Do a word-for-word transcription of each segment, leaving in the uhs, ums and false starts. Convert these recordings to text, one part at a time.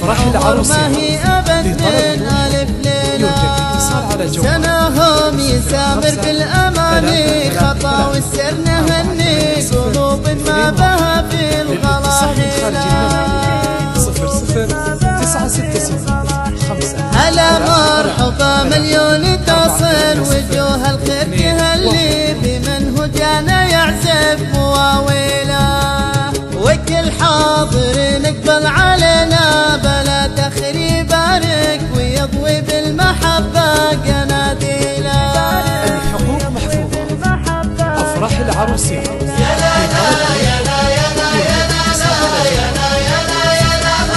أفراح العروس ما هي أبد من ألف ليلة سناهم يسامر بالأماني خطا والسر نهني قلوب ما بها في الغلا حيلة صفر صفر تسعة ستة ستة خمسة. هلا مرحبا مليون تصل وجوه الخير تهلي بمن هو جانا يعزف مواويله وكل حاضر نقبل علينا بلا تأخير يبارك ويضوي بالمحبة قناديله. الحقوق محفوظة. أفراح العروسين يا لا لا يا لا يا لا يا لا يا لا يا لا يا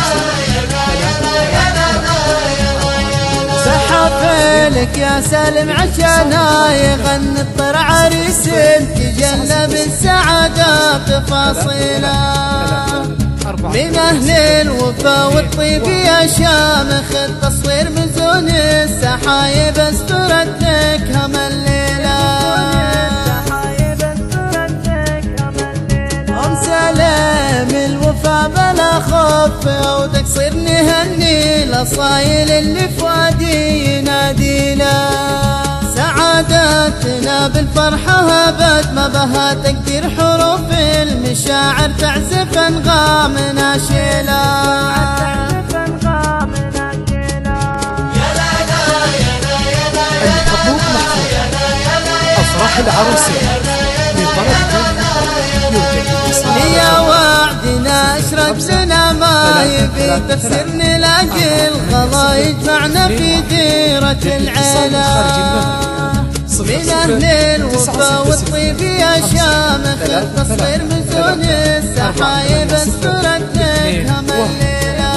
لا سحافلك يا سالم عشانا يغني الطر عريس تجلى بالسعادة تفاصيله من أهل الوفا والطيب يا شامخ التصوير من زون السحايب استرت لك هم الليلة أم سلام الوفا بلا خوف ودك نهني لصايل اللي فؤادي ينادينا سعادتنا بالفرحة هبت ما بها تقدير حروف المشاعر تعزف انغام ناشيلة الحقوق محفوظة. أفراح العروسين يا وعدنا اشرق لنا ما يبي تفسير نلاقي الغلا يجمعنا في ديرة العيلة من أهل الوفا والطيب يا شامخ التصوير من زون السحايب استرت لك هم الليلة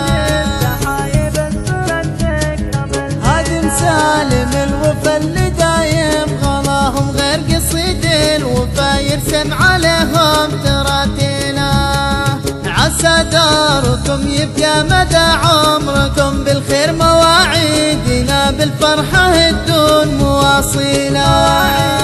هادم سالم الوفا اللي دايم غلاهم غير قصيد الوفا يرسم عليهم تراتينا عسى داركم يبقى مدى عمركم بالخير مواعيدنا بالفرحة الدون مواصيلة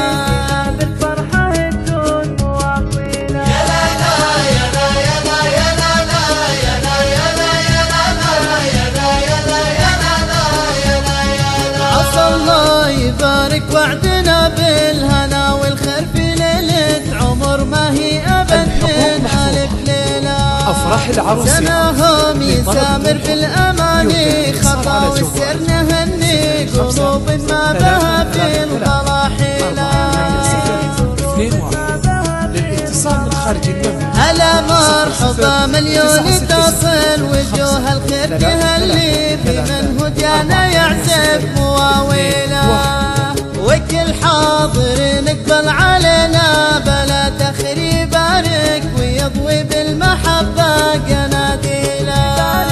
عسى الله يبارك وعدنا بالهنا والخير في ليلة عمر ما هي أبد من ألف ليلة أفراح العروسين سناهم يسامر بالأماني خطا والسر نهني قلوب ما بها في الغلا حيلة للاتصال من خارج المملكة. هلا مرحبا مليون تصل وجوه الخير تهلي بمن هو جانا يعزف مواويله وكل حاضر نقبل علينا بلا تأخير يبارك ويضوي بالمحبة قناديله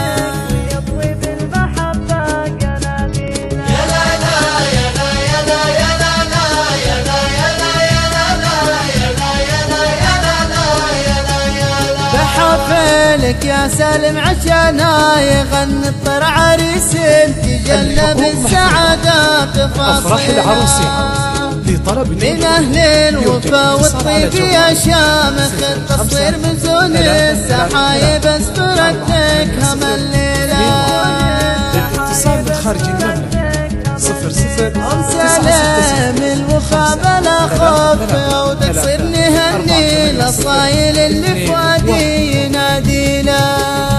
يا لا لا يا لا يا لا يا لا يا لا يا لا يا لا يا لا يا لا يا لا يا لا بحفلك يا سالم عشانا يغني الطر عريس تجلى بالسعادة تفاصيله. أفراح العروسين لطلب من أهل الوفا والطيب يا شامخ التصوير من زون السحايب استرت لك هم الليلة للاتصال من خارج المملكة. صفر صفر أم سلام الوفا بلا خوف ودك نهني لصايل اللي فؤادي ينادينا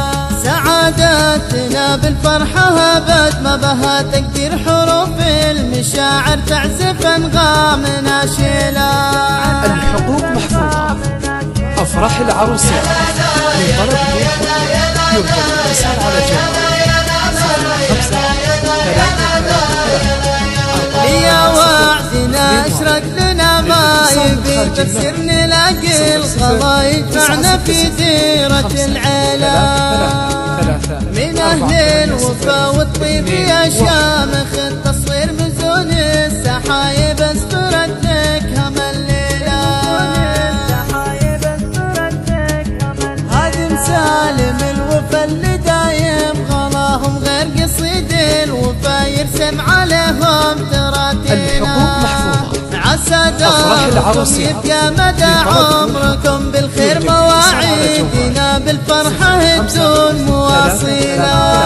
سعادتنا بالفرحة هبت ما بها تقدير حروف المشاعر تعزف انغام ناشيلة. الحقوق محفوظة. أفراح العروسين لطلب يرجى الاتصال على جوال يا وعدنا اشرق لنا ما يبي تفسير نلاقي الغلا يجمعنا في ديرة العيلة من أهل الوفا والطيب يا شامخ التصوير من زون السحايب استرت لك هم الليلة هادم سالم الوفا اللي دايم غلاهم غير قصيد الوفا يرسم عليهم تراتينا الحقوق محفوظة. صداقكم يبقى مدى عمركم بالخير، مواعيدنا بالفرحة تكون مواصلة.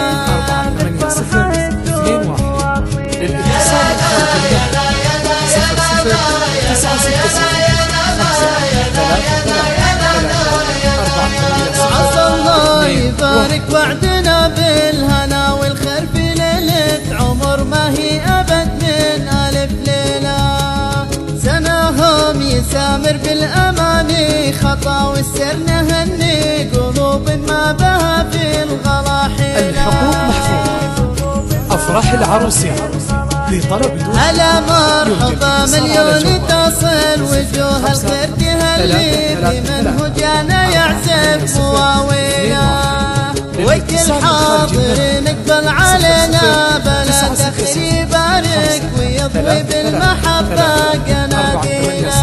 عسى الله يبارك وعدنا بالهنا والخير في ليلة عمر ما هي أبد من ألف ليلة. سناهم يسامر بالأماني خطا والسر نهني قلوب ما بها في الغلا حيلة. الحقوق محفوظة، أفراح العروسين لطلب دون هلا مرحبا مليون تصل وجوه الخير تهلي بمن جانا يعزف مواويله. وكل حاضر نقبل علينا بلا دخل يبارك ويضوي بالمحبة قناديله.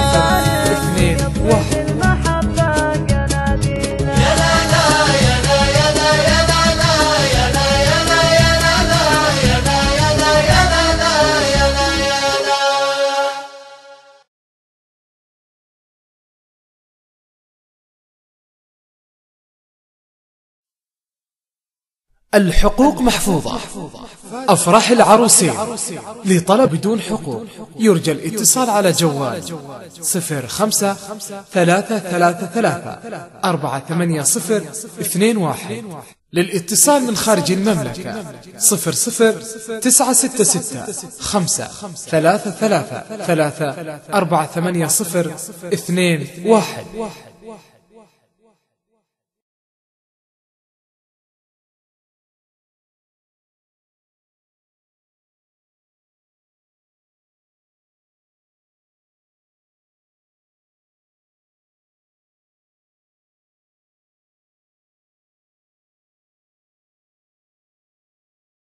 الحقوق محفوظة، أفراح العروسين لطلب بدون حقوق يرجى الاتصال على جوال صفر خمسة ثلاثة ثلاثة ثلاثة أربعة ثمانية صفر اثنين واحد. للاتصال من خارج المملكة صفر صفر تسعة ستة ستة خمسة ثلاثة ثلاثة ثلاثة أربعة ثمانية صفر اثنين واحد.